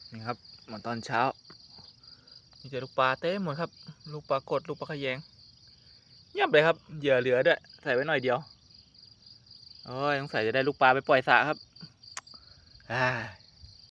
นี่ครับมาตอนเช้ามีแต่ลูกปลาเต็มหมดครับลูกปลากดลูกปลาขยงเงียบเลยครับเหยื่อเหลือด้วยใส่ไว้หน่อยเดียวโอ้ยสงสัยจะได้ลูกปลาไปปล่อยสระครับ